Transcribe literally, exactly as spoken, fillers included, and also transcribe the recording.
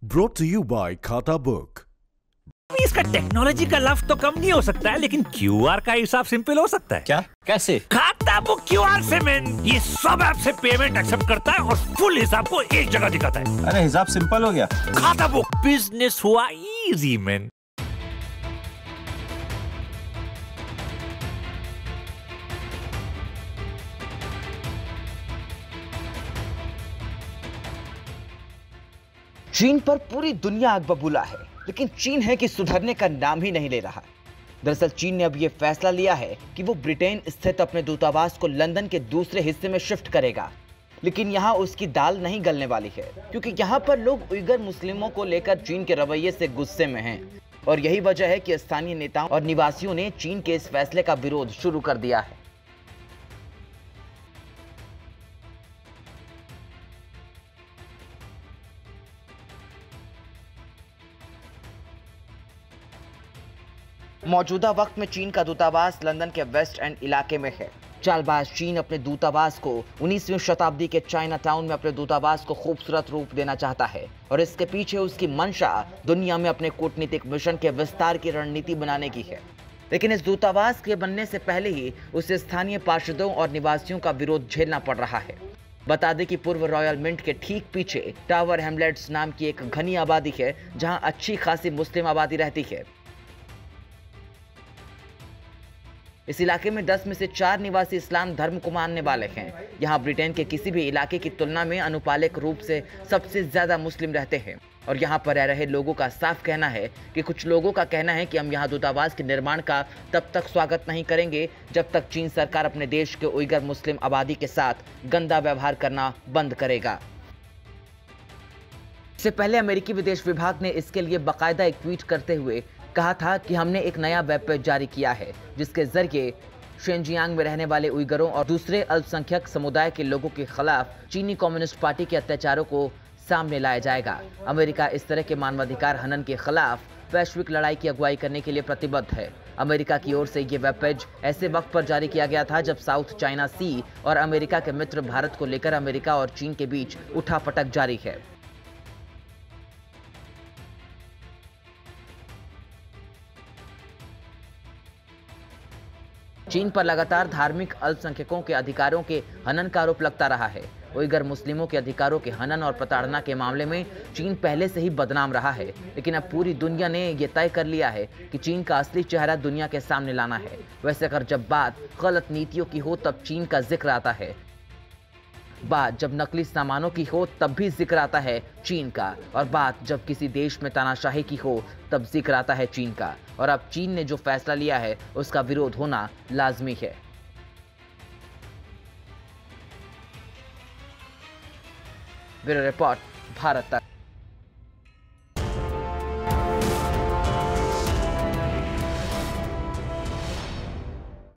Brought to you by Khatabook. इसका technology का लफ्ज तो कम नहीं हो सकता है, लेकिन क्यूआर का हिसाब सिंपल हो सकता है। क्या? कैसे? खाता बुक क्यूआर से मैन, ये सब ऐप से पेमेंट एक्सेप्ट करता है और फुल हिसाब को एक जगह दिखाता है। अरे हिसाब सिंपल हो गया। खाता बुक बिजनेस हुआ इजी मैन। चीन पर पूरी दुनिया आग बबूला है, लेकिन चीन है कि सुधरने का नाम ही नहीं ले रहा। दरअसल चीन ने अब यह फैसला लिया है कि वो ब्रिटेन स्थित अपने दूतावास को लंदन के दूसरे हिस्से में शिफ्ट करेगा। लेकिन यहाँ उसकी दाल नहीं गलने वाली है, क्योंकि यहाँ पर लोग उइगर मुस्लिमों को लेकर चीन के रवैये से गुस्से में हैं। और यही वजह है कि स्थानीय नेताओं और निवासियों ने चीन के इस फैसले का विरोध शुरू कर दिया है। मौजूदा वक्त में चीन का दूतावास लंदन के वेस्ट एंड इलाके में है। चालबाज चीन अपने दूतावास को उन्नीसवीं शताब्दी के चाइना टाउन में अपने दूतावास को खूबसूरत रूप देना चाहता है, और इसके पीछे उसकी मंशा दुनिया में अपने कूटनीतिक मिशन के विस्तार की रणनीति बनाने की है। लेकिन इस दूतावास के बनने से पहले ही उसे स्थानीय पार्षदों और निवासियों का विरोध झेलना पड़ रहा है। बता दें कि पूर्व रॉयल मिंट के ठीक पीछे टावर हैमलेट्स नाम की एक घनी आबादी है, जहां अच्छी खासी मुस्लिम आबादी रहती है। इस इलाके में दस में से चार निवासी इस्लाम धर्म को मानने वाले हैं। यहाँ ब्रिटेन के किसी भी इलाके की तुलना में अनुपालिक रूप से सबसे ज्यादा मुस्लिम रहते हैं। और यहाँ पर रह रहे लोगों का साफ कहना है कि कुछ लोगों का कहना है कि हम यहाँ दूतावास के निर्माण का तब तक स्वागत नहीं करेंगे जब तक चीन सरकार अपने देश के उइगर मुस्लिम आबादी के साथ गंदा व्यवहार करना बंद करेगा। इससे पहले अमेरिकी विदेश विभाग ने इसके लिए बाकायदा एक ट्वीट करते हुए कहा था कि हमने एक नया वेब पेज जारी किया है, जिसके जरिए शेनजियांग में रहने वाले उइगरों और दूसरे अल्पसंख्यक समुदाय के लोगों के खिलाफ चीनी कम्युनिस्ट पार्टी के अत्याचारों को सामने लाया जाएगा। अमेरिका इस तरह के मानवाधिकार हनन के खिलाफ वैश्विक लड़ाई की अगुवाई करने के लिए प्रतिबद्ध है। अमेरिका की ओर से ये वेब पेज ऐसे वक्त पर जारी किया गया था जब साउथ चाइना सी और अमेरिका के मित्र भारत को लेकर अमेरिका और चीन के बीच उठापटक जारी है। चीन पर लगातार धार्मिक अल्पसंख्यकों के अधिकारों के हनन का आरोप लगता रहा है। उइगर मुस्लिमों के अधिकारों के हनन और प्रताड़ना के मामले में चीन पहले से ही बदनाम रहा है, लेकिन अब पूरी दुनिया ने यह तय कर लिया है कि चीन का असली चेहरा दुनिया के सामने लाना है। वैसे अगर जब बात गलत नीतियों की हो तब चीन का जिक्र आता है, बात जब नकली सामानों की हो तब भी जिक्र आता है चीन का, और बात जब किसी देश में तानाशाही की हो तब जिक्र आता है चीन का। और अब चीन ने जो फैसला लिया है उसका विरोध होना लाजमी है। ब्यूरो रिपोर्ट, भारत तक।